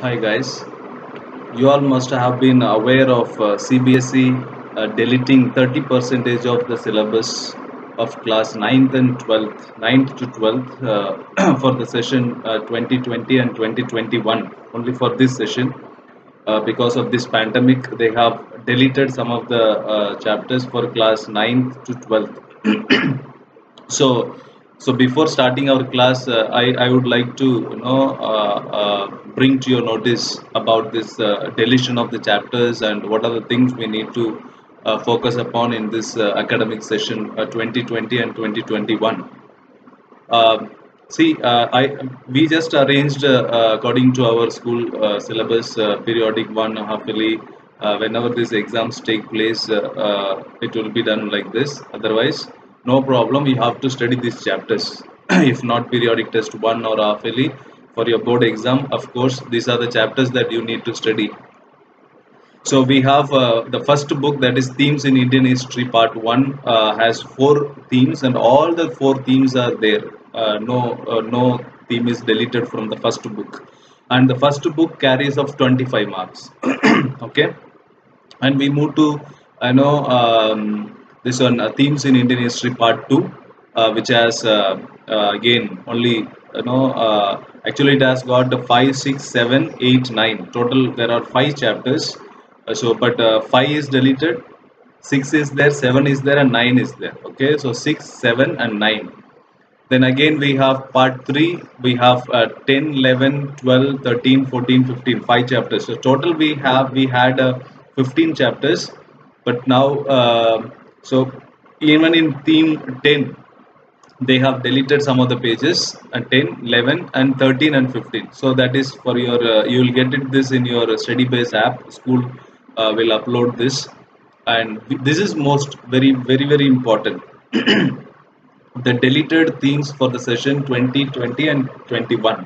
Hi guys, you all must have been aware of CBSE deleting 30 percentage of the syllabus of class ninth to 12th for the session 2020 and 2021 only for this session. Because of this pandemic, they have deleted some of the chapters for class ninth to 12th. So, so before starting our class, I would like to bring to your notice about this deletion of the chapters and what are the things we need to focus upon in this academic session 2020 and 2021. See, we just arranged according to our school syllabus, periodic one half yearly. Whenever these exams take place, it will be done like this. Otherwise, no problem. You have to study these chapters. If not periodic test one or half yearly for your board exam, of course, these are the chapters that you need to study. So we have the first book, that is Themes in Indian History Part 1, has 4 themes and all the 4 themes are there. No theme is deleted from the first book. And the first book carries of 25 marks. Okay. And we move to, this one, Themes in Indian History Part 2, which has again only, actually it has got the 5, 6, 7, 8, 9. Total there are 5 chapters. But 5 is deleted, 6 is there, 7 is there, and 9 is there. Okay, so 6, 7, and 9. Then again we have part 3, we have 10, 11, 12, 13, 14, 15, 5 chapters. So total we had 15 chapters, but now, so even in theme 10, they have deleted some of the pages, 10, 11, and 13 and 15. So that is for your, you will get this in your study base app. School will upload this, and this is most very important. The deleted themes for the session 2020 and 21.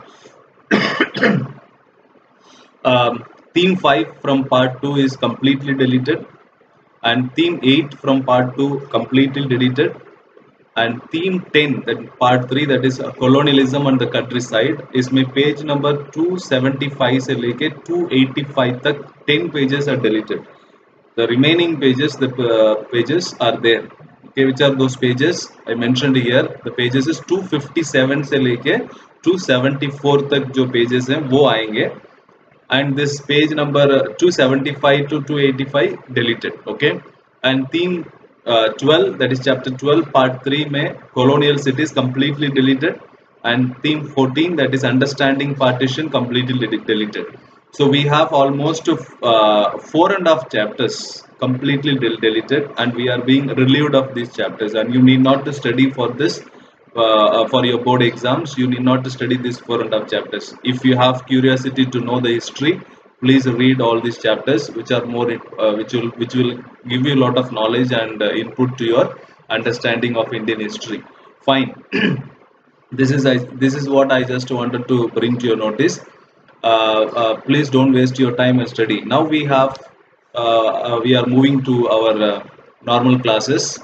Theme 5 from part 2 is completely deleted, and theme 8 from part 2 completely deleted, and theme 10, that part 3, that is colonialism and the countryside, इसमें page number 275 से लेके 285 तक 10 pages are deleted. The remaining pages, the pages are there. Okay, which are those pages I mentioned here? The pages is 257 से लेके 274 तक जो pages हैं वो आएंगे, and this page number 275 to 285 deleted. Okay, and theme 12, that is chapter 12 part 3 में colonial cities completely deleted, and theme 14, that is understanding partition, completely deleted. So we have almost 4.5 chapters completely deleted, and we are being relieved of these chapters, and you need not to study for this, for your board exams. You need not to study these 4.5 chapters. If you have curiosity to know the history, please read all these chapters, which are more, which will give you a lot of knowledge and input to your understanding of Indian history. Fine. This is what I just wanted to bring to your notice. Please don't waste your time and study. Now we are moving to our normal classes.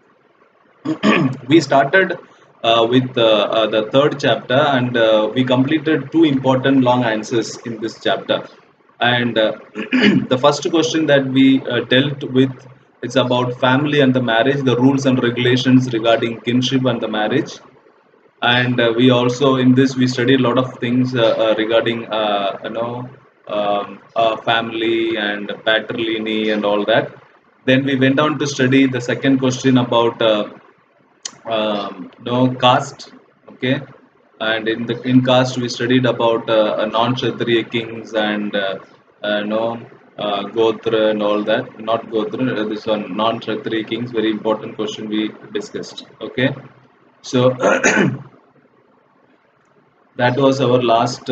We started with the third chapter, and we completed 2 important long answers in this chapter. And the first question that we dealt with, it's about family and the marriage, the rules and regulations regarding kinship and the marriage. And we also, in this, we studied a lot of things regarding family and patrilineal and all that. Then we went on to study the second question about caste. Okay, and in caste we studied about non-Kshatriya kings and Gotra and all that. Not Gotra, this one, non-Kshatriya kings, very important question we discussed. Okay, so that was our last,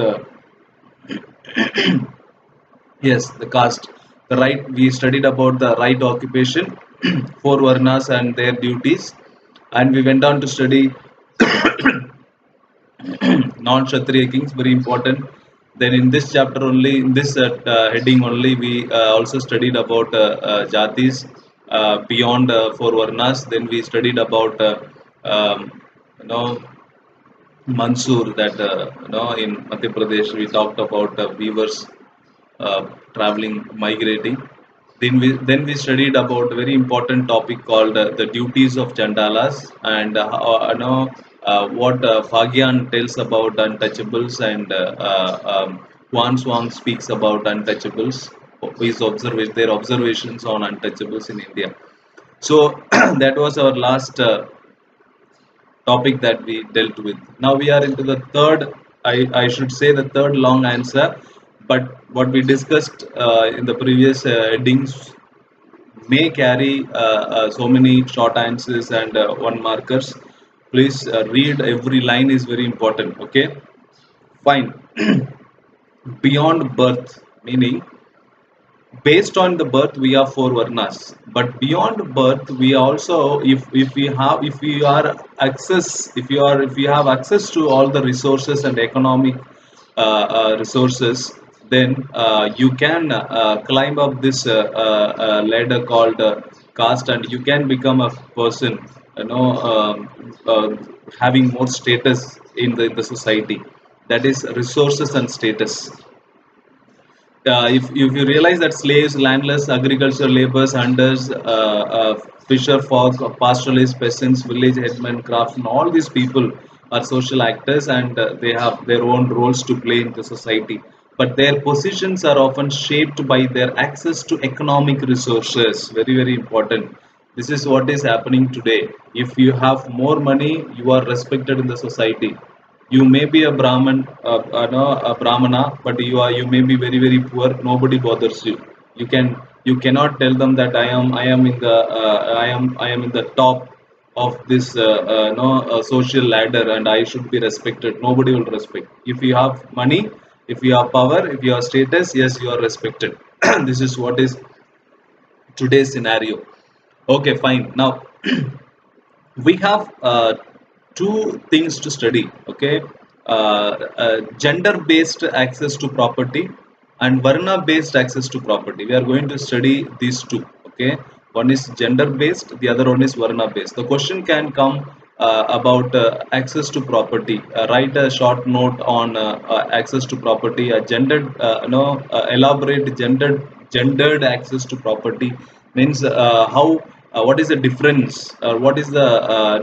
yes, the caste, the right. We studied about the right occupation, 4 varnas and their duties, and we went on to study non-Kshatriya kings, very important. Then in this chapter only, in this heading only, we also studied about jatis beyond 4 varnas. Then we studied about um, you know Mansoor, that in Madhya Pradesh we talked about weavers traveling, migrating. Then we studied about a very important topic called the duties of Chandalas, and what Fagyan tells about untouchables, and Huan Swang speaks about untouchables, their observations on untouchables in India. So that was our last topic that we dealt with. Now we are into the third, I should say the third long answer, but what we discussed in the previous headings may carry so many short answers and one markers. Please read every line is very important. Okay, fine. Beyond birth, meaning based on the birth we are four varnas, but beyond birth we also, if we are access if you have access to all the resources and economic resources, then you can climb up this ladder called caste, and you can become a person, you know um, uh, having more status in the society. That is resources and status. If you realize that slaves, landless, agricultural laborers, hunters, fisher folk, pastoralists, peasants, village headmen, craftsmen, all these people are social actors, and they have their own roles to play in the society. But their positions are often shaped by their access to economic resources. Very, very important. This is what is happening today. If you have more money, you are respected in the society. You may be a brahman, no, a brahmana, but you may be very, very poor. Nobody bothers you. You cannot tell them that I am in the I am in the top of this no social ladder, and I should be respected. Nobody will respect. If you have money, if you have power, if you have status, yes, you are respected. This is what is today's scenario. Okay, fine. Now we have two things to study. Okay, gender based access to property and varna based access to property. We are going to study these two. Okay, one is gender based, the other one is varna based. The question can come about access to property. Write a short note on access to property, a gendered elaborate gendered access to property means how what is the difference, what is the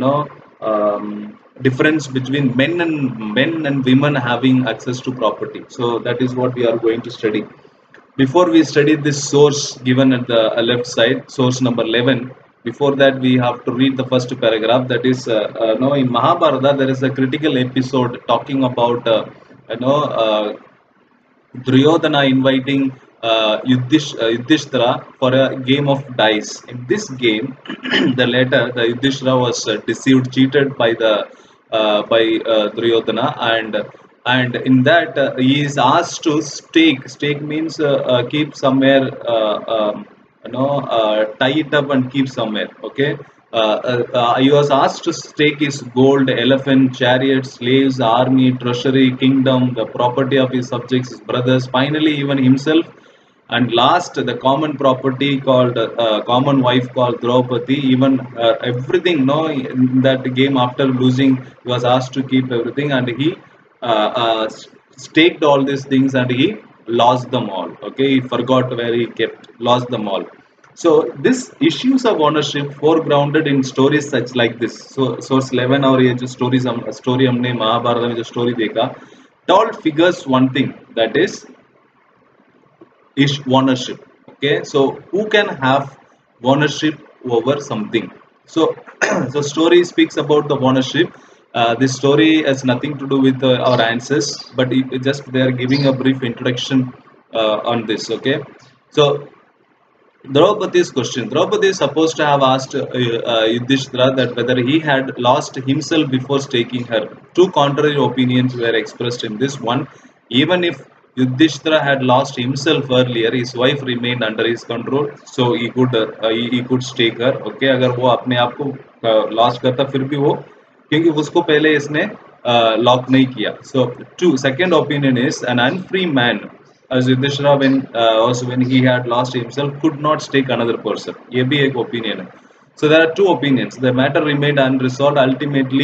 difference between men and women having access to property. So that is what we are going to study. Before we study this source given at the left side, source number 11, before that we have to read the first paragraph. That is no, in Mahabharata there is a critical episode talking about you know uh, Duryodhana inviting Yudhishthira for a game of dice. In this game, the Yudhishthira was deceived, cheated by the Duryodhana, and in that he is asked to stake. Stake means keep somewhere, tie it up and keep somewhere. Okay, he was asked to stake his gold, elephant, chariots, slaves, army, treasury, kingdom, the property of his subjects, his brothers, finally even himself, and last the common property called common wife called Draupadi. Even everything. No, in that game after losing, he was asked to keep everything, and he staked all these things, and he lost them all. Okay, he forgot where he kept, lost them all. So these issues of ownership foregrounded in stories such like this. So source 11 और ये जो story हमने महाभारत में जो story देखा, it all figures one thing, that is ownership. Okay, so who can have ownership over something? So so story speaks about the ownership. This story has nothing to do with our answers, but it just they are giving a brief introduction on this. Okay, so Draupadi's question. Draupadi is supposed to have asked Yudhishthira that whether he had lost himself before taking her. Two contrary opinions were expressed in this one. Even if Yudhishthira had lost himself earlier, his wife remained under his control, so he could stake her. Okay, अगर वो अपने आप को lost करता फिर भी वो, क्योंकि उसको पहले इसने lock नहीं किया. So two second opinion is an unfree man as Yudhishthira when he had lost himself could not stake another person. ये भी एक opinion है. So there are two opinions. The matter remained unresolved. Ultimately,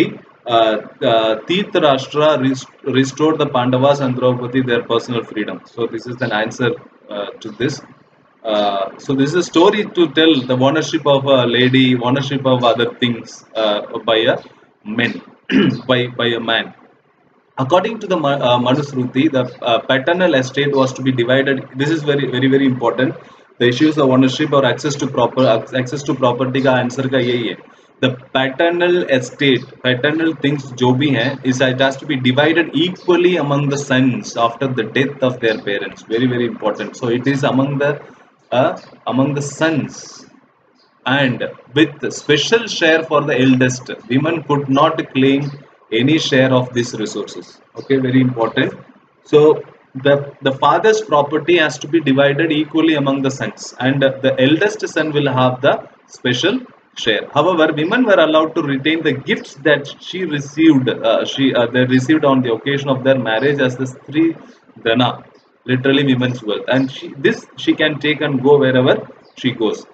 Tirthrashtra restored the Pandavas and Draupadi their personal freedom. So this is an answer to this. So this is a story to tell the ownership of a lady, ownership of other things by a man, by a man. According to the Manusruti, the paternal estate was to be divided. This is very important. The issues of ownership or access to property का answer का यही है. The paternal estate, paternal things जो भी हैं, is it has to be divided equally among the sons after the death of their parents. Very important. So it is among the sons, and with special share for the eldest. Women could not claim any share of these resources. Okay, very important. So the father's property has to be divided equally among the sons, and the eldest son will have the special share. However, women were allowed to retain the gifts that she received. They received on the occasion of their marriage as the Sri Dana, literally women's wealth, and she can take and go wherever she goes.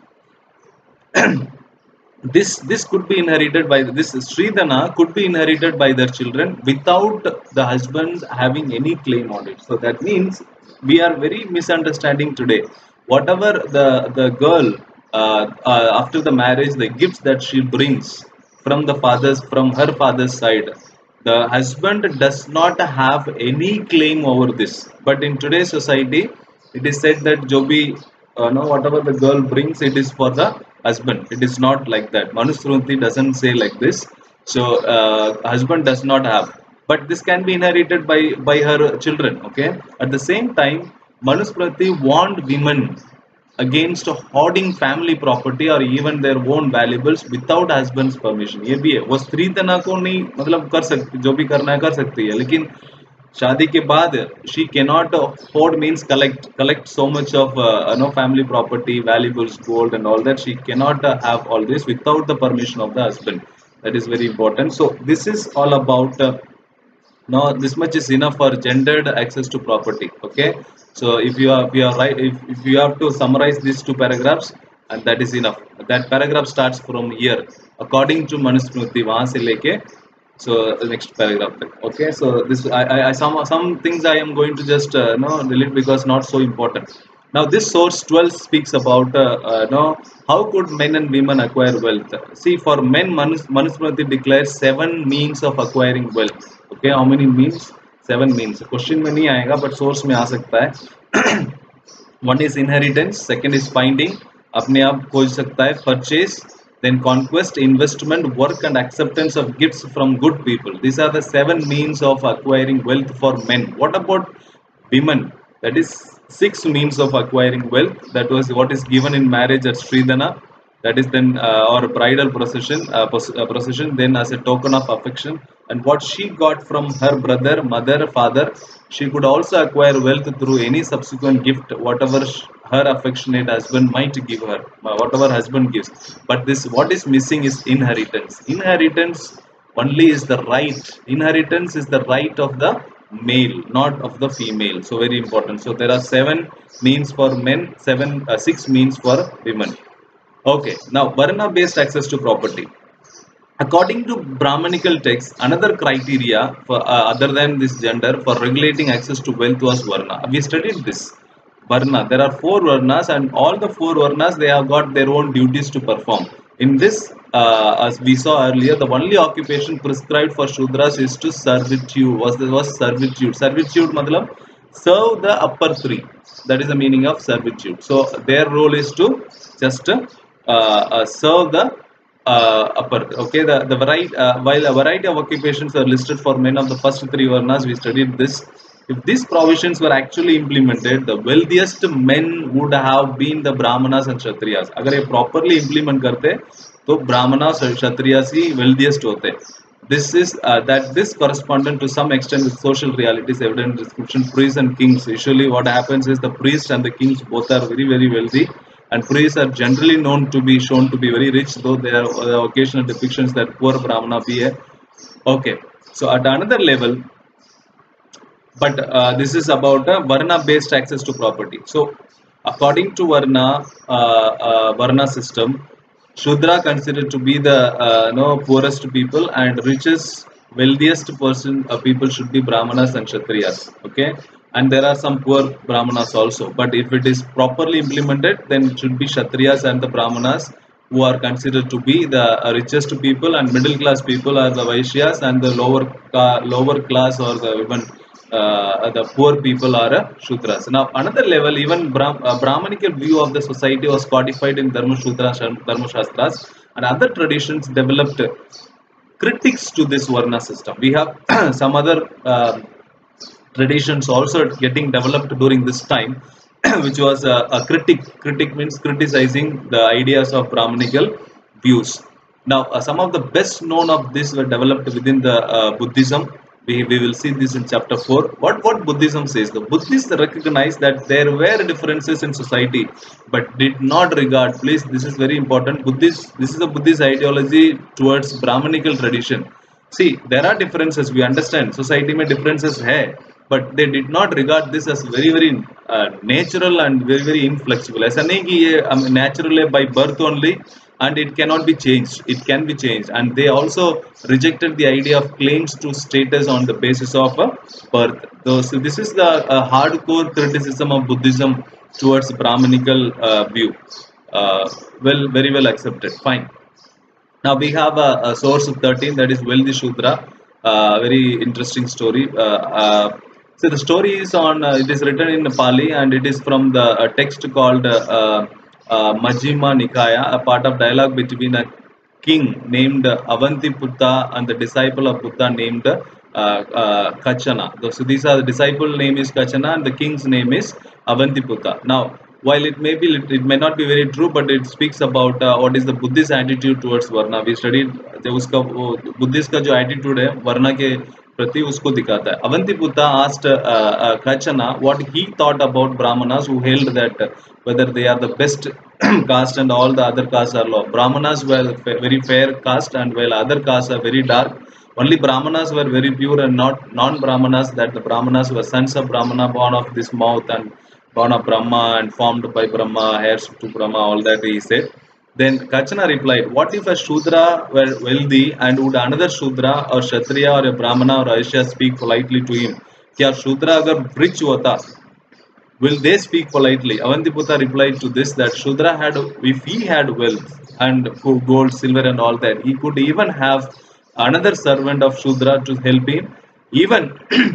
This could be inherited by this Sridhana could be inherited by their children without the husbands having any claim on it. So that means we are very misunderstanding today. Whatever the girl after the marriage, the gifts that she brings from her father's side, the husband does not have any claim over this. But in today's society, it is said that Jobi, no, whatever the girl brings, it is for the husband. It is not like that. Manusruti doesn't say like this. So husband does not have, but this can be inherited by her children. Okay. At the same time, Manusmriti warned women against hoarding family property or even their own valuables without husband's permission. ये भी है, वो स्त्री तना को नहीं, मतलब कर सकती, जो भी करना है कर सकती है, लेकिन शादी के बाद she cannot hoard means collect so much of family property, valuables, gold and all that. She cannot have all this without the permission of the husband. That is very important. So this is all about now this much is enough for gendered access to property. Okay, so if you are right, if you have to summarize these two paragraphs, and that is enough. That paragraph starts from here according to Manusmriti, वहां से लेके so the next paragraph. Okay, so this I some things I am going to just delete because not so important. Now this source 12 speaks about how could men and women acquire wealth. See, for men, Manusmriti declares 7 means of acquiring wealth. Okay, how many means? 7 means. Question में नहीं आएगा, but source में आ सकता है. One is inheritance, second is finding, अपने आप खोज सकता है, purchase, then conquest, investment, work and acceptance of gifts from good people. These are the 7 means of acquiring wealth for men. What about women? That is 6 means of acquiring wealth. That was what is given in marriage at Sridhana. That is then or bridal procession, then as a token of affection. And what she got from her brother, mother, father, she could also acquire wealth through any subsequent gift, whatever her affectionate husband might give her, whatever husband gives. But this, what is missing is inheritance. Inheritance only is the right. Inheritance is the right of the male, not of the female. So very important. So there are 7 means for men, 6 means for women. Okay, now Varna based access to property. According to Brahmanical texts, another criteria for other than this gender for regulating access to wealth was Varna. We studied this. Varna, there are 4 Varnas, and all the 4 Varnas, they have got their own duties to perform. In this, as we saw earlier, the only occupation prescribed for Shudras is to servitude. Was servitude. Servitude matlab serve the upper 3. That is the meaning of servitude. So their role is to just serve the upper. Okay, the variety, while a variety of occupations are listed for men of the first 3 Varnas, we studied this. If these provisions were actually implemented, the wealthiest men would have been the Brahmanas and Kshatriyas. अगर ये properly implement करते, तो Brahmanas और Kshatriyas ही wealthiest होते. This is this correspondent to some extent with social realities evident in description. Priests and kings. Usually, what happens is the priests and the kings both are very wealthy. And priests are generally known to be shown to be very rich, though there are occasional depictions that poor Brahmana be a. Okay, so at another level, but this is about Varna-based access to property. So, according to Varna system, Shudra considered to be the poorest people, and riches wealthiest person people should be Brahmanas and Kshatriyas. Okay, and there are some poor Brahmanas also, but if it is properly implemented, then it should be Kshatriyas and the Brahmanas who are considered to be the richest people, and middle class people are the Vaishyas, and the lower class or the even the poor people are Shudras. Now another level, even Brahmanical view of the society was codified in Dharma Shudras and Dharma Shastras, and other traditions developed critics to this Varna system. We have some other traditions also getting developed during this time, which was a critic. Critic means criticizing the ideas of Brahmanical views. Now, some of the best known of this were developed within the Buddhism. We will see this in chapter 4. What Buddhism says, the Buddhists recognize that there were differences in society, but did not regard, please, this is very important, Buddhist, this is a Buddhist ideology towards Brahmanical tradition. See, there are differences, we understand, society में differences है, but they did not regard this as very natural and very inflexible. ऐसा नहीं कि ये natural है by birth only, and it cannot be changed. It can be changed, and they also rejected the idea of claims to status on the basis of birth. So this is the hardcore criticism of Buddhism towards Brahmanical view. Very well accepted. Fine. Now we have a source of 13, that is Wealthy Shudra. Very interesting story. So the story is on, it is written in Pali, and it is from the text called Majjhima Nikaya, a part of dialogue between a king named Avantiputta and the disciple of Buddha named Kachana. So these are, the disciple name is Kachana and the king's name is Avantiputta. Now, while it may not be very true, but it speaks about what is the Buddhist attitude towards Varna. We studied जब उसका वो Buddhist का जो attitude है Varna के प्रति उसको दिखाता है. Avantiputta asked Kachana what he thought about Brahmanas, who held that whether they are the best caste and all the other castes are low. Brahmanas were very fair caste, and while other castes are very dark. Only Brahmanas were very pure, and not non-Brahmanas, that the Brahmanas were sons of Brahmana, born of this mouth and born of Brahma and formed by Brahma, heirs to Brahma, all that he said. Then Kachana replied, what if a Shudra were wealthy, and would another Shudra or Kshatriya or a Brahmana or Aishya speak politely to him? Kya Shudra agar rich hota, will they speak politely? Avantiputta replied to this that Shudra had, if he had wealth and gold, silver and all that, he could even have another servant of Shudra to help him. Even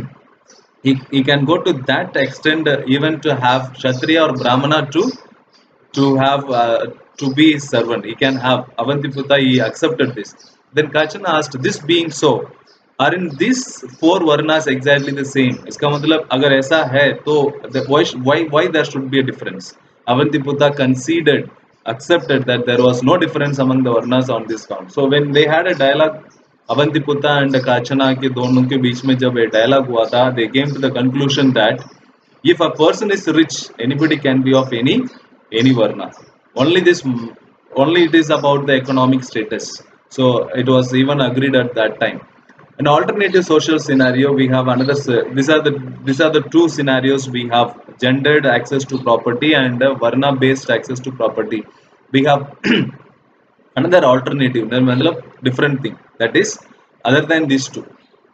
he can go to that extent, even to have Kshatriya or Brahmana to have to be his servant. He can have. Avantiputta, he accepted this. Then Kachana asked, this being so, are in these four varnas exactly the same? इसका मतलब अगर ऐसा है तो why there should be a difference? Avantiputta conceded, accepted that there was no difference among the varnas on this count. So when they had a dialogue, Avantiputta and Kachana के दोनों के बीच में जब ये dialogue हुआ था, they came to the conclusion that if a person is rich, anybody can be of any varna. Only it is about the economic status. So it was even agreed at that time. An alternative social scenario, we have another. These are the two scenarios we have: gendered access to property and varna-based access to property. We have another alternative, different thing. That is, other than these two,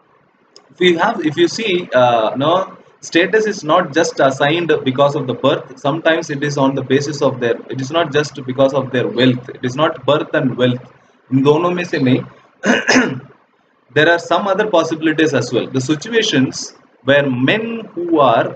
if you see, no, status is not just assigned because of the birth. Sometimes it is on the basis of their. It is not just because of their wealth. It is not birth and wealth. In दोनों में से नहीं. There are some other possibilities as well. The situations where men who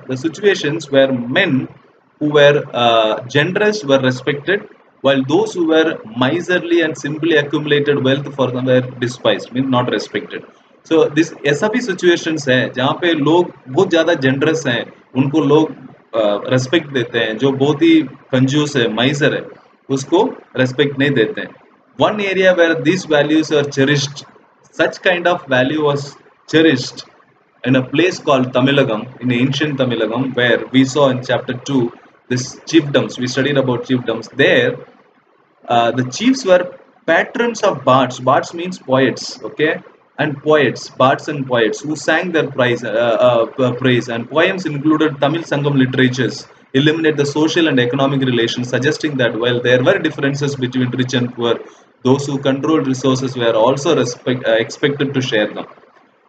were generous were respected, while those who were miserly and simply accumulated wealth for them were despised, means not respected. So this ऐसा भी situations है जहाँ पे लोग बहुत ज़्यादा generous हैं, उनको लोग respect देते हैं, जो बहुत ही कंजूस है, miser है, उसको respect नहीं देते हैं. One area where these values are cherished, such kind of value was cherished in a place called Tamilagam, in ancient Tamilagam, where we saw in chapter 2 this chiefdoms. We studied about chiefdoms. There, the chiefs were patrons of bards. Bards means poets, okay? And poets, bards and poets, who sang their praise. And poems included Tamil Sangam literatures, eliminate the social and economic relations, suggesting that while there were differences between rich and poor, those who controlled resources were also expected to share them.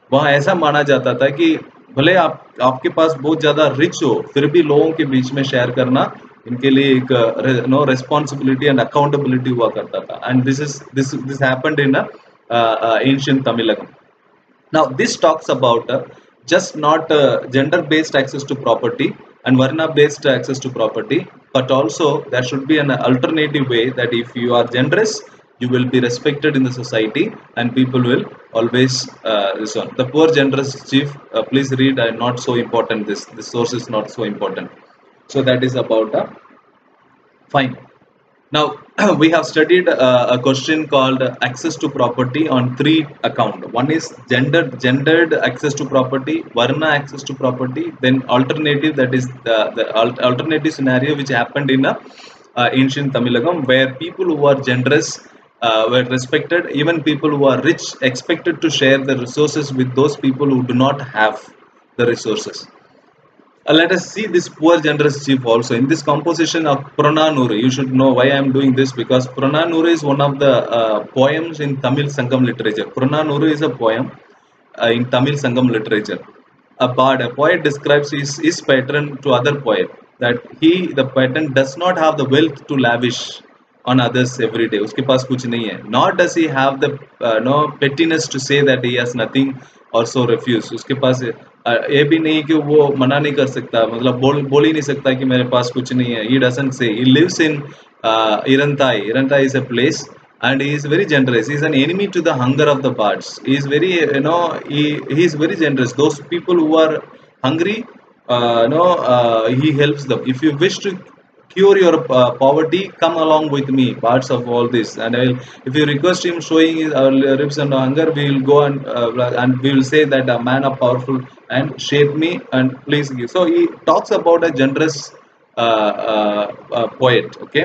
वहाँ ऐसा माना जाता था कि भले आपके पास बहुत ज्यादा रिच हो, फिर भी लोगों के बीच में शेयर करना इनके लिए एक नो रिस्पॉन्सिबिलिटी एंड अकाउंटेबिलिटी हुआ करता था. And this happened in ancient Tamilakam. Now, this talks about just not gender-based access to property and Varna-based access to property, but also there should be an alternative way that if you are generous, you will be respected in the society and people will always listen. The poor generous chief, please read. Not so important. This source is not so important. So that is about fine. Now we have studied a question called access to property on three account. One is gendered access to property, Varna access to property, then alternative, that is the alternative scenario which happened in ancient Tamilagam, where people who are generous were respected, even people who are rich expected to share the resources with those people who do not have the resources. Let us see this poor generous chief also in this composition of Purananuru. You should know why I am doing this, because Purananuru is one of the poems in Tamil Sangam literature. Purananuru is a poem in Tamil Sangam literature. A bard, a poet, describes his patron to other poet that he, the patron, does not have the wealth to lavish on others every day. उसके पास कुछ नहीं है. Nor does he have the no pettiness to say that he has nothing or so refuse. उसके पास ये भी नहीं कि वो मना नहीं कर सकता, मतलब बोल ही नहीं सकता कि मेरे पास कुछ नहीं है. He doesn't say. He lives in Irantai. Irantai is a place, and he is very generous. He is an enemy to the hunger of the bards. He is very he is very generous. Those people who are hungry, he helps them. If you wish to cure your poverty, come along with me, parts of all this, and if you request him showing his ribs and hunger, we will go and we will say that a man of powerful and shape me and please give. So he talks about a generous poet. Okay.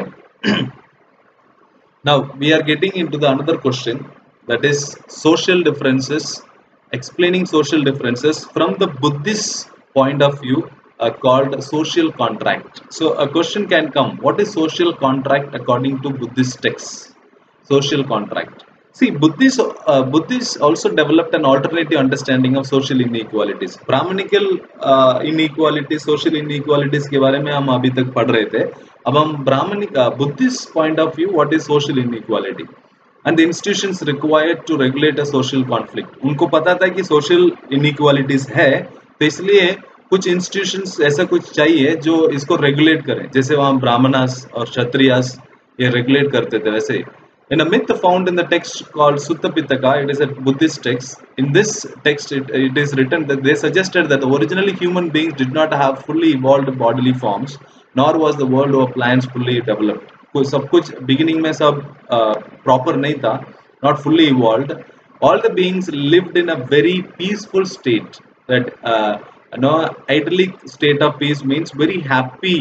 Now we are getting into the another question, that is social differences, explaining social differences from the Buddhist point of view, called social contract. So a question can come: what is social contract according to Buddhist texts? Social contract. See, Buddhists also developed an alternative understanding of social inequalities. Brahmanical inequalities, social inequalities के बारे में हम अभी तक पढ़ रहे थे. अब हम Brahmanic Buddhist point of view, what is social inequality and the institutions required to regulate a social conflict. उनको पता था कि social inequalities है, तो इसलिए कुछ institutions ऐसा कुछ चाहिए जो इसको regulate करें. जैसे वहाँ ब्राह्मणास और क्षत्रियास ये regulate करते थे, वैसे ही. In a myth found in the text called Sutta Pitaka, it is a Buddhist text. In this text, it is written that they suggested that originally human beings did not have fully evolved bodily forms, nor was the world of plants fully developed. सब कुछ beginning में सब proper नहीं था, not fully evolved. All the beings lived in a very peaceful state. That idyllic state of peace means very happy,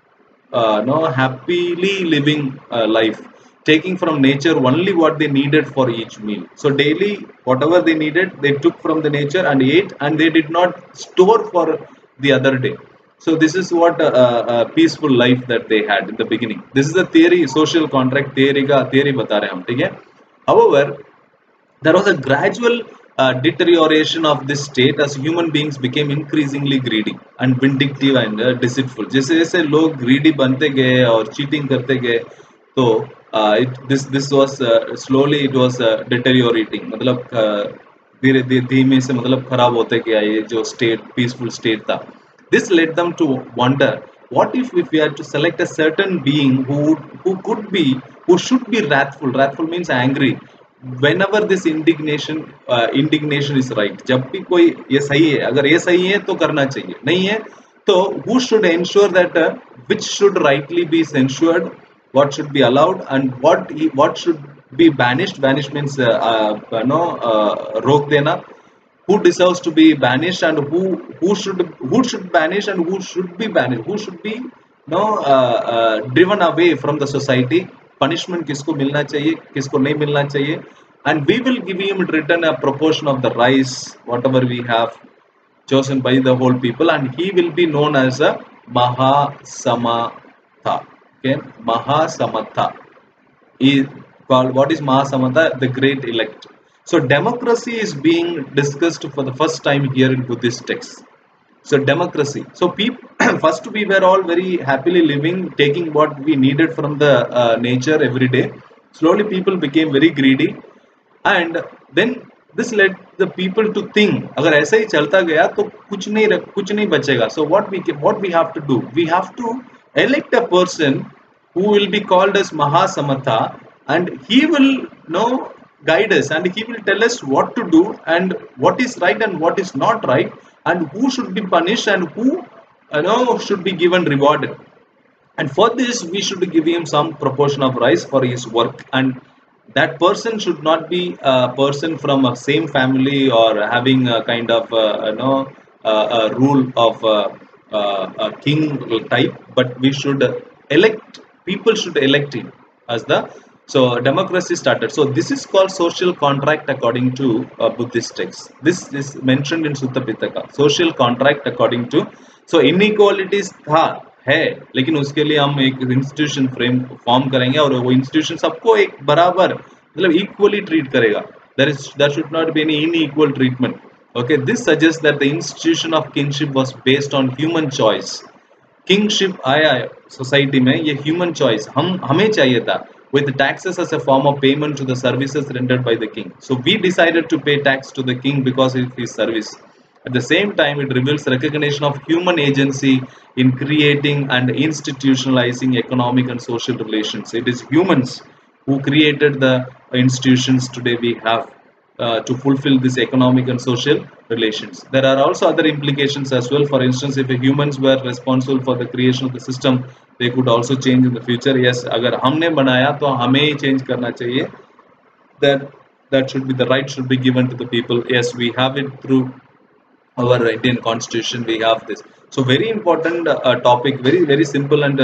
happily living life, taking from nature only what they needed for each meal. So daily, whatever they needed, they took from the nature and ate, and they did not store for the other day. So this is what a peaceful life that they had in the beginning. This is the theory, social contract theory का theory बता रहे हैं हम, ठीक है? However, there was a gradual deterioration of this state as human beings became increasingly greedy and vindictive and deceitful. जैसे जैसे लोग greedy बनते गए और cheating करते गए, तो this was slowly it was deteriorating. मतलब धीरे धीरे धीमे से मतलब खराब होते गया ये जो state, peaceful state था. This led them to wonder, what if we had to select a certain being who should be wrathful. Wrathful means angry. Whenever this indignation is right. जब भी कोई ये सही है, अगर ये सही है तो करना चाहिए, नहीं है तो who should ensure that which should rightly be censured, what should be allowed, and what should be banished. Banished means रोक देना. Who deserves to be banished and who should banish and who should be banished, who should be driven away from the society. Punishment किसको मिलना चाहिए, किसको नहीं मिलना चाहिए. And we will give him return a proportion of the rice whatever we have chosen by the whole people, and he will be known as a Mahasamatha. Okay, Mahasamatha is called, what is Mahasamatha? The great elect. So democracy is being discussed for the first time here in Buddhist texts. So democracy, so people first we were all very happily living, taking what we needed from the nature every day. Slowly people became very greedy, and then this led the people to think अगर ऐसा ही चलता गया तो कुछ नहीं बचेगा. So what we have to do, we have to elect a person who will be called as Mahasamatha, and he will know guide us, and he will tell us what to do and what is right and what is not right, and who should be punished and who should be given rewarded. And for this we should give him some proportion of rice for his work, and that person should not be a person from a same family or having a kind of a rule of a king type, but we should elect, people should elect him as the, so democracy started. So this is called social contract according to Buddhist texts. This is mentioned in Sutta Pitaka, social contract according to. So inequalities था है, लेकिन उसके लिए हम एक institution frame form करेंगे और वो इंस्टीट्यूशन सबको एक बराबर मतलब इक्वली ट्रीट करेगा. there should not be any unequal treatment. Okay, this suggests that the institution of kinship was based on human choice. Kingship आया सोसाइटी में, ये ह्यूमन चॉइस हमें चाहिए था, with taxes as a form of payment to the services rendered by the king. So we decided to pay tax to the king because of his service. At the same time, it reveals recognition of human agency in creating and institutionalizing economic and social relations. It is humans who created the institutions today we have to fulfill this economic and social relations. There are also other implications as well. For instance, if humans were responsible for the creation of the system, they could also change in the future. Yes, अगर हमने बनाया तो हमें ही change करना चाहिए. That should be, the right should be given to the people. Yes, we have it through our Indian constitution. We have this. So very important topic, very simple and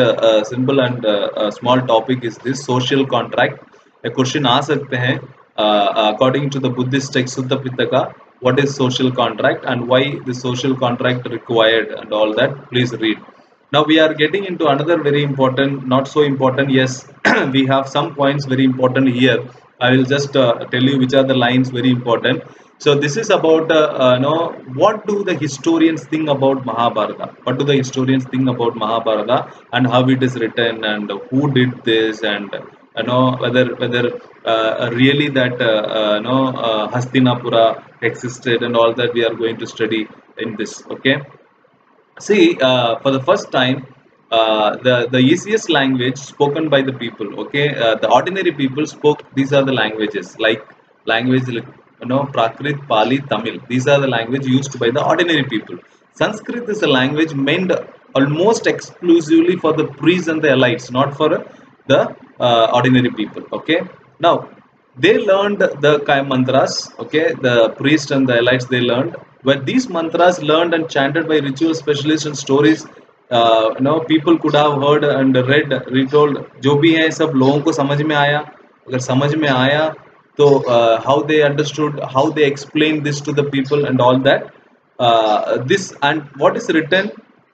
small topic is this social contract. A question आ सकते हैं according to the Buddhist text Sutta Pitaka, what is social contract and why the social contract required and all that. Please read. Now we are getting into another very important, not so important. Yes, we have some points very important here. I will just tell you which are the lines very important. So this is about what do the historians think about Mahabharata? What do the historians think about Mahabharata and how it is written and who did this, and whether really that Hastinapura existed and all that we are going to study in this. Okay. See, for the first time, the easiest language spoken by the people. Okay, the ordinary people spoke. These are the languages, like language like Prakrit, Pali, Tamil. These are the language used by the ordinary people. Sanskrit is a language meant almost exclusively for the priests and the elites, not for the ordinary people. Okay, now they learned the mantras. Okay, the priests and the elites, they learned, but these mantras learned and chanted by ritual specialists and stories people could have heard and read, retold. जो भी है सब लोगों को समझ में आया. अगर समझ में आया तो how they understood, how they explained this to the people and all that. This and what is written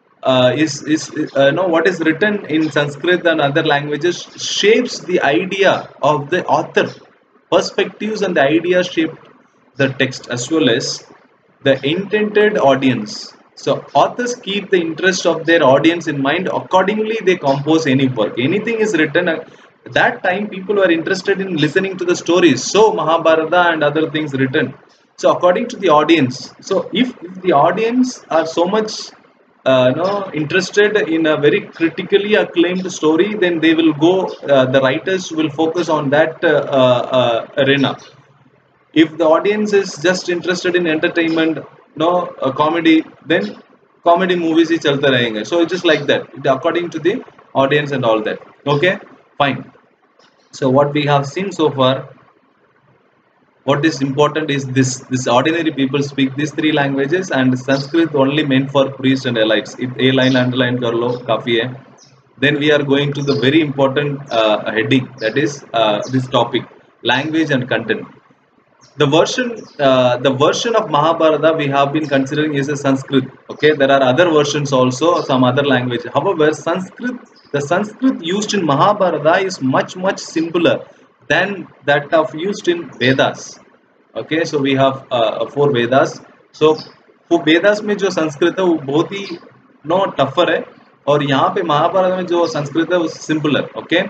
what is written in Sanskrit and other languages shapes the idea of the author. Perspectives and the ideas shaped the text as well as the intended audience. So authors keep the interest of their audience in mind. Accordingly, they compose any work. Anything is written. At that time, people were interested in listening to the stories. So Mahabharata and other things written. So according to the audience. So if the audience are so much interested in a very critically acclaimed story, then they will go. The writers will focus on that arena. If the audience is just interested in entertainment, comedy, then comedy movies ही चलते रहेंगे. So it's just like that, according to the audience and all that. Okay, fine. So what we have seen so far, what is important is this ordinary people speak these three languages, and Sanskrit only meant for priests and elites. It a line underline कर लो, काफी है. Then we are going to the very important heading, that is this topic, language and content. The version of Mahabharata we have been considering is a Sanskrit. Okay, there are other versions also, some other language. However, the Sanskrit used in Mahabharata is much simpler than that of used in Vedas. Okay, so we have four Vedas. So वो वेदास में जो संस्कृत है वो बहुत ही no tougher है, और यहाँ पे महाभारत में जो संस्कृत है वो सिंपल है. Okay,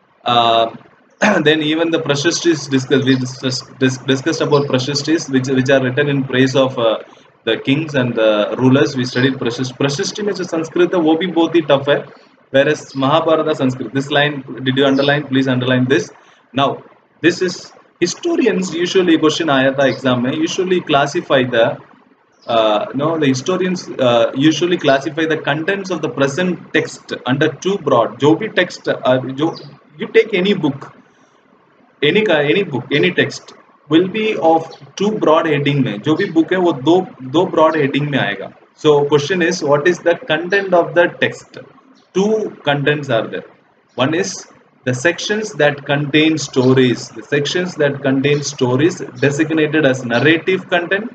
then even the Prashastis discussed, we discussed about Prashastis which are written in praise of the kings and the rulers. We studied Prashasti में जो संस्कृत है वो भी बहुत ही टफ है, whereas Mahabharata Sanskrit, this line, did you underline? Please underline this. Now this is historians usually, question आया था एग्जाम में, usually classify the no, the historians usually classify the contents of the present text under two broad. जो भी text जो you take any book, any book, any text will be of two broad heading में. जो भी book है वो दो broad heading में आएगा. So question is, what is the content of the text? Two contents are there. One is the sections that contain stories. The sections that contain stories designated as narrative content.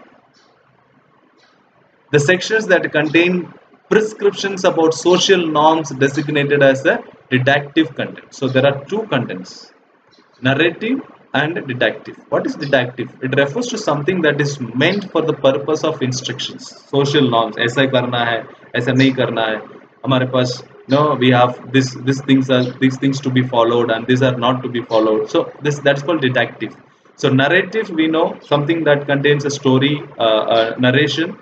The sections that contain prescriptions about social norms designated as the didactic content. So there are two contents, narrative and didactic. What is didactic? It refers to something that is meant for the purpose of instructions. Social norms, ऐसा करना है, ऐसा नहीं करना है. हमारे पास no, we have these things to be followed and these are not to be followed. So that's called didactic. So narrative, we know, something that contains a story, narration.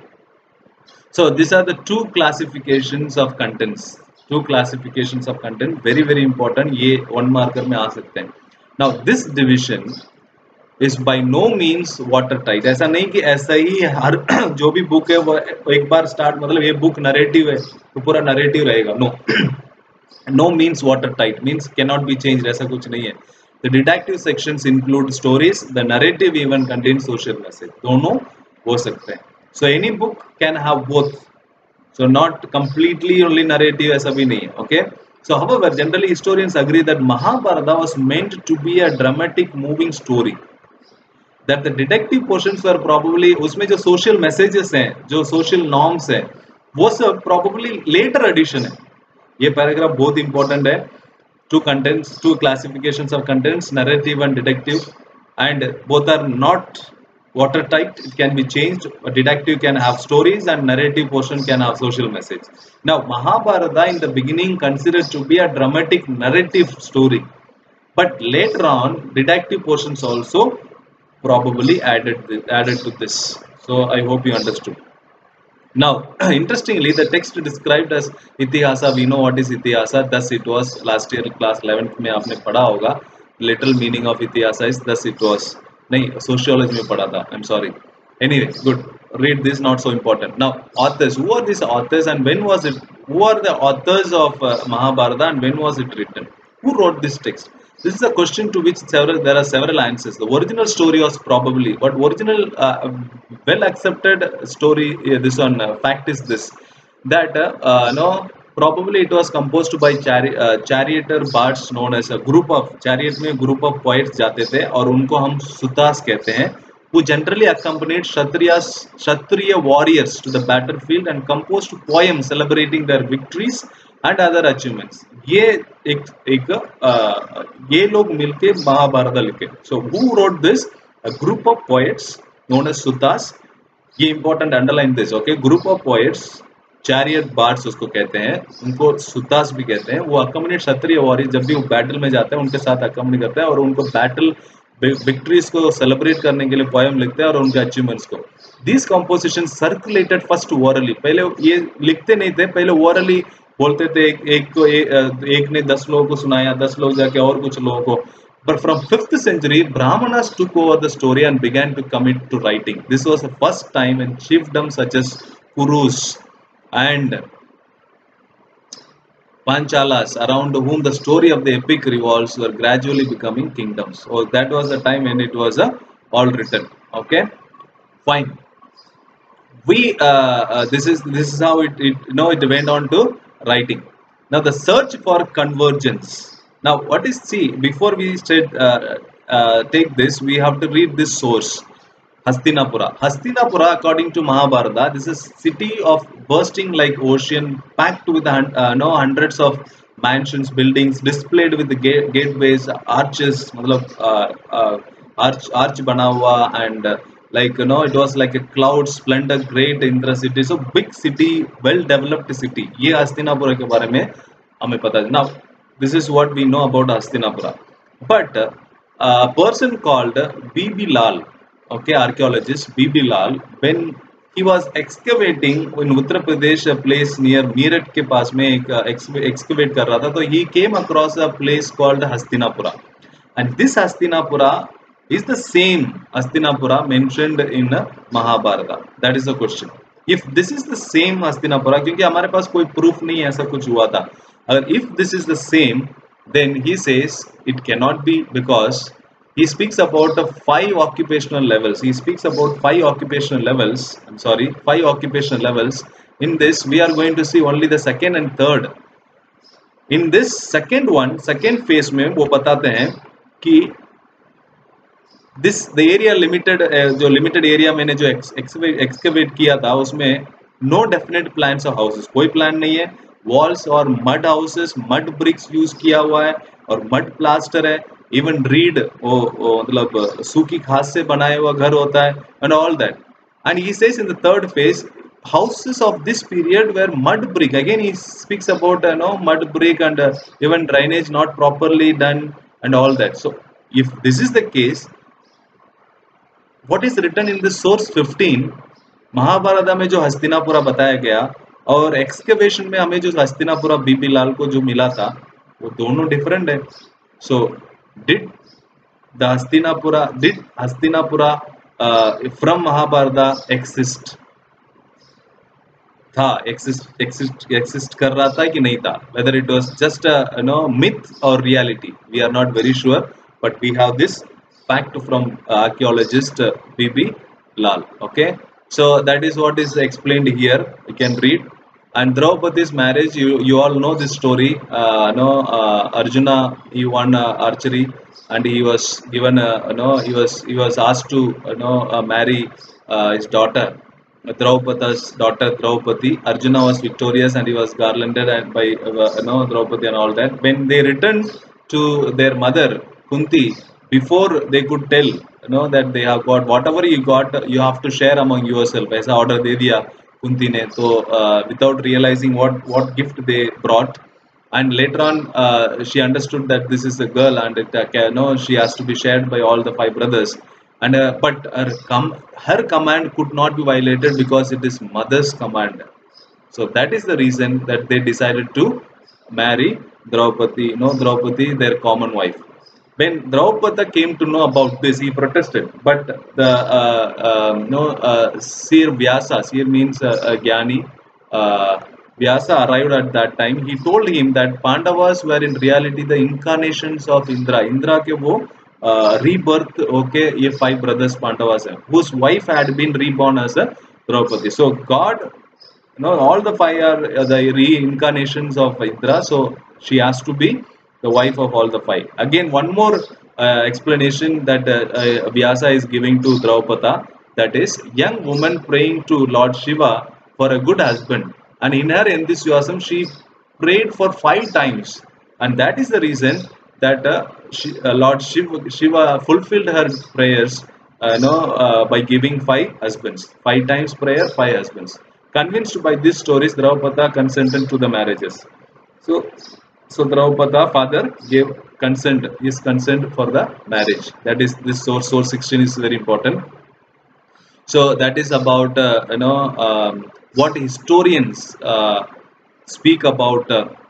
So these are the two classifications of contents. Two classifications of content, very very important. ये one marker में आ सकते हैं. Now this division is by no means watertight. ऐसा नहीं कि ऐसा ही हर जो भी बुक है वो एक बार स्टार्ट, मतलब ये बुक नरेटिव है तो पूरा नरेटिव रहेगा. No, no means watertight, means cannot be changed. ऐसा कुछ नहीं है. The didactic sections include stories. The narrative even contains social message. दोनों हो सकते हैं. So any book can have both. So not completely only narrative, ऐसा भी नहीं है. Okay. So however, generally historians agree that Mahabharata was meant to be a dramatic moving story. That the detective portions were probably, उसमें जो social messages हैं, जो social norms हैं, वो सब probably later addition है. ये paragraph बहुत important है. Two contents, two classifications of contents, narrative and detective, and both are not watertight. It can be changed. A detective can have stories and narrative portion can have social message. Now Mahabharata in the beginning considered to be a dramatic narrative story, but later on detective portions also probably added to this. So I hope you understood. Now, interestingly, the text described as Itihasa, we know what is Itihasa. Thus it was. Last year class 11th में आपने पढ़ा होगा. Literal meaning of Itihasa is thus it was. नहीं, sociology में पढ़ा था. I'm sorry. Anyway, good. Read this, not so important. Now, authors. Who are these authors and when was it? Who are the authors of Mahabharata and when was it written? Who wrote this text? This is a question to which there are several answers. The original story was probably, but original well accepted story, this one fact is this, that no, probably it was composed by charioteer bards known as a group of chariot में group of poets जाते थे और उनको हम सुतास कहते हैं, who generally accompanied Kshatriya warriors to the battlefield and composed poems celebrating their victories and other achievements. ये ये लोग मिलके महाभारत लिखे. So who wrote this? A group of poets known as Sutas. ये important, underline this. Okay, group of poets, chariot bards उसको कहते हैं, उनको सुतास भी कहते हैं. वो accompanied क्षत्रिय वॉरियर, जब भी वो बैटल में जाते हैं उनके साथ accompany करते हैं और उनको बैटल विक्ट्रीज को सेलिब्रेट करने के लिए पोएम लिखते हैं और उनके अचीवमेंट्स को. These compositions circulated first orally. पहले ये लिखते नहीं थे, पहले orally बोलते थे. एक ने 10 लोगों को सुनाया, 10 लोग जाके और कुछ लोगों को. But from 5th century, Brahmanas took over the story and began to commit to writing. This was the first time when chiefdoms such as Kurus and Panchalas, around whom the story of the epic revolves, were gradually becoming kingdoms. So that was the time when it was all written. Okay, fine. We this is how it went on to writing. Now the search for convergence. Now what is, see, before we take this, we have to read this source. Hastinapura. Hastinapura, according to Mahabharata, this is city of bursting like ocean, packed with hundreds of mansions, buildings, displayed with the gateways, arches, arch बना हुआ and like it was like a cloud splendor, great Indra city, so big city, well developed city. ये हस्तिनापुर के बारे में हमें पता है. Now this is what we know about Hastinapura. But a person called B.B. Lal, okay, archaeologist B.B. Lal, when he was excavating in Uttar Pradesh, a place near Meerut के पास में एक excavate कर रहा था, तो he came across a place called Hastinapura, and this Hastinapura is the same Hastinapura mentioned in Mahabharata. That is the question. If this is the same Hastinapura, क्योंकि हमारे पास कोई proof नहीं है ऐसा कुछ हुआ था, अगर if this is the same, then he says it cannot be, because he speaks about the 5 occupational levels. He speaks about 5 occupational levels. I'm sorry, 5 occupational levels. In this, we are going to see only the second and third. In this second one, second phase में वो बताते हैं कि this the area limited, जो limited area मैंने जो excavate किया था उसमें no definite plans of houses, कोई plan नहीं है. Walls और mud houses, mud bricks use किया हुआ है और mud plaster है. Even reed वो मतलब सूखी घास से बनाया हुआ घर होता है and all that. And he says in the third phase, houses of this period were mud brick. Again he speaks about mud brick and even drainage not properly done and all that. So if this is the case, what is written in the source 15 Mahabharat में जो हस्तिनापुरा बताया गया और excavation में हमें जो हस्तिनापुरा बीबी लाल को जो मिला था वो दोनों डिफरेंट है. So did Hastinapura from Mahabharata exist था, एक्सिस्ट कर रहा था कि नहीं था, whether it was just a myth or reality, we are not very sure, but we have this fact from archaeologist B.B. Lal. Okay, so that is what is explained here. You can read. And Draupadi's marriage, you all know this story. Arjuna, he won archery, and he was given he was asked to marry his daughter, Draupadi's daughter Draupadi. Arjuna was victorious and he was garlanded and by Draupadi and all that. When they returned to their mother Kunti, before they could tell that they have got whatever you got, you have to share among yourself. ऐसा order दे दिया कुंती ने, तो without realizing what gift they brought. And later on she understood that this is a girl and she has to be shared by all the 5 brothers. And but her command could not be violated because it is mother's command. So that is the reason that they decided to marry Draupadi, Draupadi, their common wife. When Draupadi came to know about this, he protested. But the Sir Vyasa, Sir means Gyani, Vyasa arrived at that time. He told him that Pandavas were in reality the incarnations of Indra. Indra के वो rebirth, okay, ये 5 brothers Pandavas हैं, whose wife had been reborn as a Draupadi. So God, all the 5 are the reincarnations of Indra. So she has to be the wife of all the 5. Again, one more explanation that Vyasa is giving to Draupadi, that is, young woman praying to Lord Shiva for a good husband, and in her enthusiasm she prayed for 5 times, and that is the reason that Lord Shiva fulfilled her prayers by giving 5 husbands. 5 times prayer, 5 husbands. Convinced by these stories, Draupadi consented to the marriages. So Draupadi father gave his consent for the marriage. That is, this source 16 is very important. So that is about what historians speak about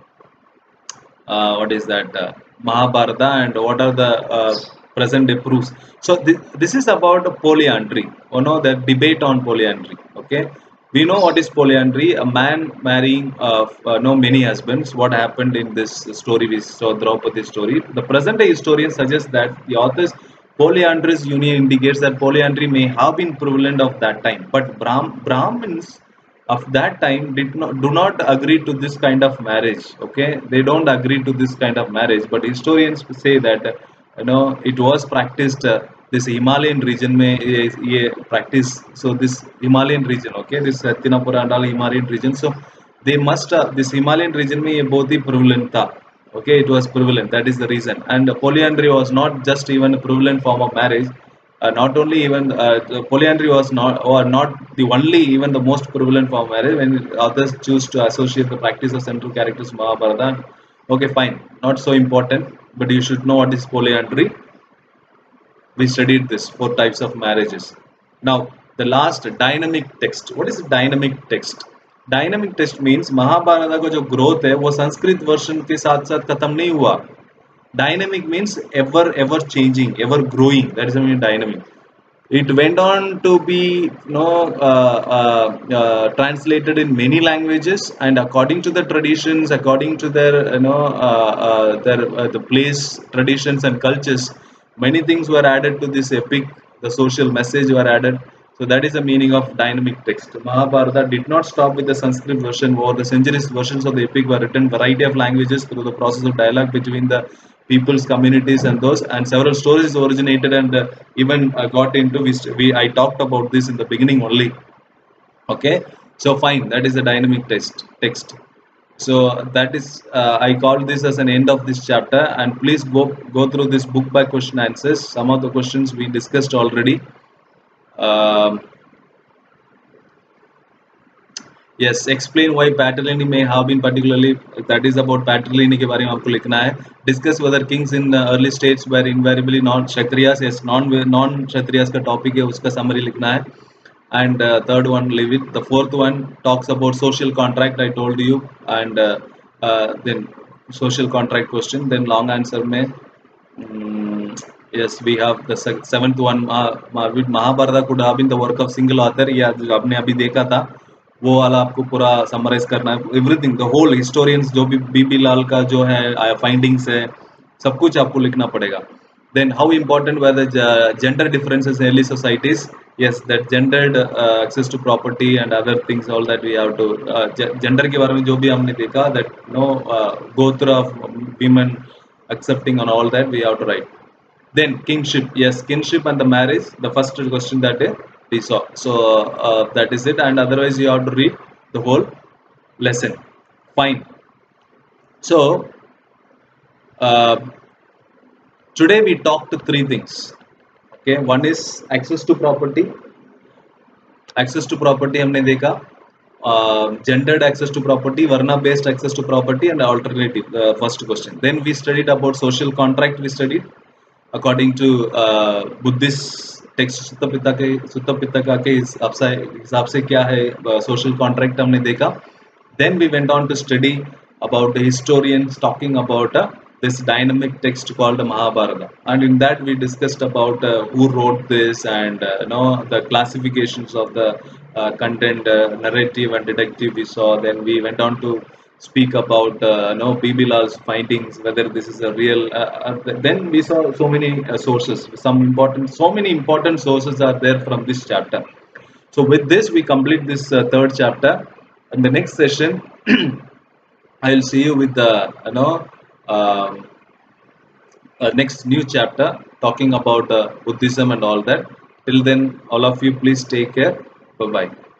what is that Mahabharata, and what are the present day proofs. So this is about polyandry, the debate on polyandry. Okay, we know what is polyandry, a man marrying many husbands. What happened in this story, we saw Draupadi story. The present day historians suggest that the author's polyandrous union indicates that polyandry may have been prevalent of that time, but Brahmins of that time do not agree to this kind of marriage. Okay, they don't agree to this kind of marriage, but historians say that it was practiced this Himalayan region में ये practice. So this Himalayan region, okay, this Hastinapura and all Himalayan region, so they must this Himalayan region में ये बहुत ही prevalent था. Okay, it was prevalent. That is the reason. And polyandry was not just even a prevalent form of marriage. Not only even the polyandry was not or not the only even the most prevalent form of marriage. When others choose to associate the practice of central characters Mahabharata, okay, fine, not so important. But you should know what is polyandry. We studied this 4 types of marriages. Now, the last dynamic text. What is dynamic text? Dynamic text means Mahabharata का जो growth है वो Sanskrit version के साथ साथ खत्म नहीं हुआ. Dynamic means ever changing, ever growing. That is the meaning dynamic. It went on to be translated in many languages, and according to the traditions, according to their the place traditions and cultures, many things were added to this epic. The social message were added. So that is the meaning of dynamic text. Mahabharata did not stop with the Sanskrit version. Over the centuries, versions of the epic were written variety of languages through the process of dialogue between the people's communities and those, and several stories originated and even got into. I talked about this in the beginning only. Okay, so fine, that is the dynamic text. So that is I call this as an end of this chapter, and please go through this book by question answers. Some of the questions we discussed already. um, yes, explain why Patalini may have been particularly, that is about Patalini के बारे में आपको लिखना है. Discuss whether kings in early states were invariably non-Kshatriyas. Yes, non-Kshatriyas का topic है, उसका summary लिखना है. And third one, leave it. The fourth one talks about social contract, I told you, and then social contract question. Then long answer में yes, we have the seventh one. Mahabharata could have been the work of single author. या जो आपने अभी देखा था वो वाला आपको पूरा समराइज करना है. एवरीथिंग द होल हिस्टोरियंस जो भी बीबी लाल का जो है फाइंडिंग्स है, सब कुछ आपको लिखना पड़ेगा. Then how important were the gender differences in early societies? Yes, that gendered access to property and other things, all that we have to gender के बारे में जो भी हमने देखा, that gotra of women accepting on all that we have to write. Then kingship, yes, kinship and the marriage, the first question that we saw. So that is it, and otherwise you have to read the whole lesson. Fine. So uh, today we talked 3 things. Okay, one is access to property. Access to property हमने देखा. Gendered access to property, Varna based access to property, and alternative first question. Then we studied about social contract. We studied according to Buddhist text Sutta Pitaka के हिसाब से क्या है social contract हमने देखा. Then we went on to study about the historians talking about this dynamic text called Mahabharata, and in that we discussed about who wrote this, and the classifications of the content, narrative and detective we saw. Then we went on to speak about Bibilal's findings, whether this is a real. Then we saw so many sources, so many important sources are there from this chapter. So with this, we complete this third chapter. In the next session, I will see you with the um, next new chapter talking about Buddhism and all that. Till then, all of you, please take care. Bye bye.